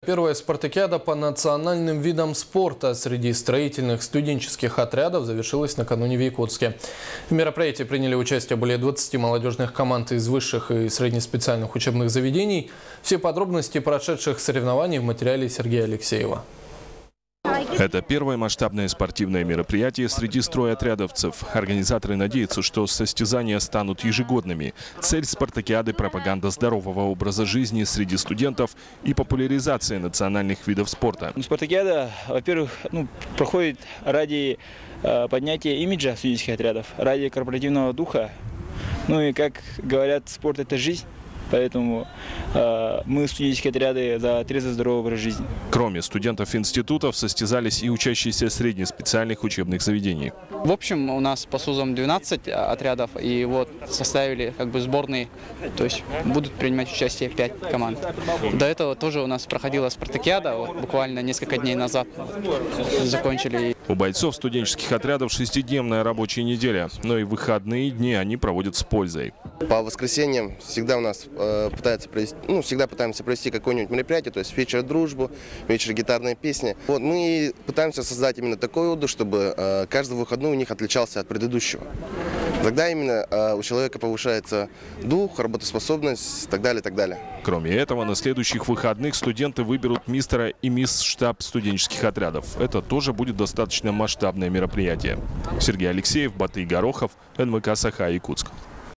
Первая спартакиада по национальным видам спорта среди строительных студенческих отрядов завершилась накануне в Якутске. В мероприятии приняли участие более 20 молодежных команд из высших и среднеспециальных учебных заведений. Все подробности прошедших соревнований в материале Сергея Алексеева. Это первое масштабное спортивное мероприятие среди стройотрядовцев. Организаторы надеются, что состязания станут ежегодными. Цель спартакиады – пропаганда здорового образа жизни среди студентов и популяризация национальных видов спорта. Спартакиада, во-первых, проходит ради поднятия имиджа студенческих отрядов, ради корпоративного духа. Ну и, как говорят, спорт – это жизнь. Поэтому мы, студенческие отряды, за трезвый здоровый образ жизни. Кроме студентов институтов состязались и учащиеся среднеспециальных учебных заведений. В общем, у нас по СУЗам 12 отрядов, и вот составили сборные, то есть будут принимать участие 5 команд. До этого тоже у нас проходила спартакиада, вот буквально несколько дней назад закончили. У бойцов студенческих отрядов 6-дневная рабочая неделя, но и выходные дни они проводят с пользой. По воскресеньям всегда у нас всегда пытаемся провести какое-нибудь мероприятие, то есть вечер дружбы, вечер гитарной песни. Вот мы пытаемся создать именно такой отдых, чтобы каждый выходной у них отличался от предыдущего. Тогда именно у человека повышается дух, работоспособность и так далее, так далее. Кроме этого, на следующих выходных студенты выберут мистера и мисс штаб студенческих отрядов. Это тоже будет достаточно масштабное мероприятие. Сергей Алексеев, Батый Горохов, НВК Саха, Якутск.